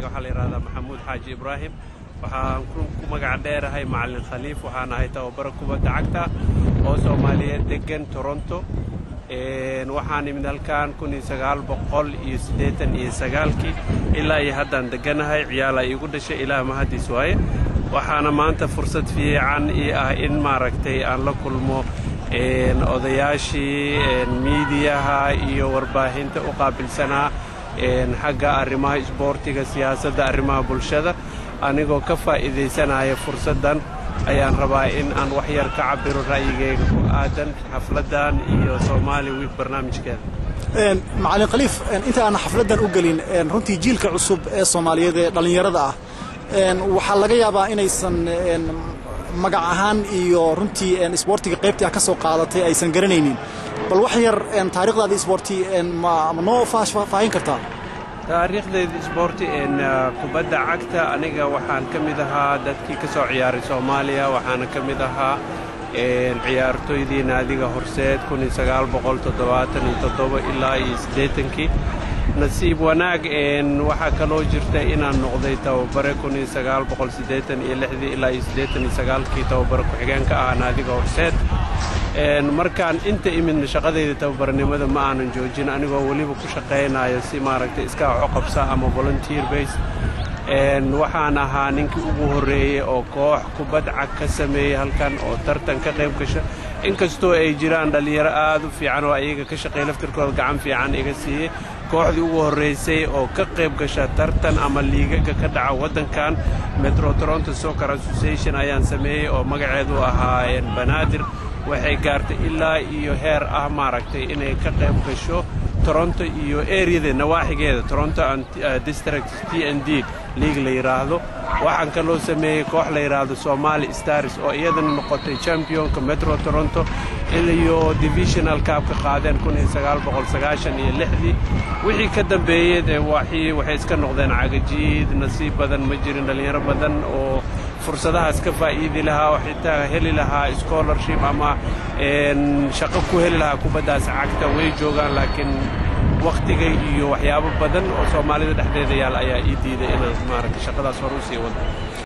waxa la yiraahdaa Maxamuud Xaaji Ibraahim waxaan ku magac dheerahay Macalin Khalif waxaan ahay tababaro kubadda cagta oo Soomaaliyeed degan Toronto waxaan imid halkaan 1989 ilaa iyo haddaan deganahay ciyaala igu dhashay ilaa mahadis waaye waxaana maanta fursad fiican ah in maaragtay aan la kulmo odayaashii miidiyaha iyo warbaahinta u qaabilsanaa xagga arrimaha isboortiga siyaasadda arrimaha bulshada anigoo ka faa'iideysanaya fursaddan ayaan rabaa in aan wax yar ka cabiro ra'yigayga ku aadan xafladan iyo somaliweek barnaamijkeeda Macalin Khalif inta aan xafladan u galin runtii jiilka cusub ee Soomaaliyeed ee dhalinyarada ah waxa laga yaabaa inaysan magac ahaan iyo runtii isboortiga qaybtii ka soo qaadatay aysan garanaynin bal wax yar taariikhdaada isboorti ma noo faahin kartaa taariikhdeeda isboorti kubadda cagta aniga waxaan ka mid ahaa dadkii ka soo ciyaaray Soomaaliya waxaana ka mid ahaa ciyaartoydii naadiga horseed 1977 ilaa 80 nasiib wanaag waxa kaloo jirta inaan noqday tababare 1986 ilaa 89 tababare ku xigeenka ah naadiga horseed markaan inta imidna shaqadayda tababarnimada ma aanan joojin anigoo waliba ku shaqeynayo si maaragtay iska qabsa ama volunteer base waxaan ahaa ninkii ugu horeeyay oo koox kubadda cag ka sameeyay halkan oo tartan ka qayb gashay inkastoo ay jiraan dhalinyaro aad u fiican oo ayaga ka shaqeey laftirkooda gacan fiican iga siiyay kooxdii ugu horeysay oo ka qayb gasha tartan ama liigaga ka dhaca waddankan Metro Toronto Soccer Association ayaan sameeyay oo magaceedu ahaa Banaadir waxay gaartay ilaa iyo heer ah maaragtay inay ka qayb gasho Toronto iyo area nawaaxigeeda Toronto District TND League la yiraahdo waxaan kaloo sameeyay koox la yiraahdo Somali Stars oo iyadana noqotay championka Metro Toronto iyo divisional cup ka qaadeen 1996 wixii ka dambeeyay waxay iska noqdeen cagajiid nasiib badan ma jirin dhalinyaro badan oo fursadahaas ka faa'iidi lahaa oo xitaa heli lahaa scholarship ama shaqo ku heli lahaa kubaddaas cagta way joogaan laakiin waqtiga iyo waxyaabo badan oo Soomaalida dhexdeeda yaal ayaa ii diiday inaan maaragtay shaqadaas hor u sii wado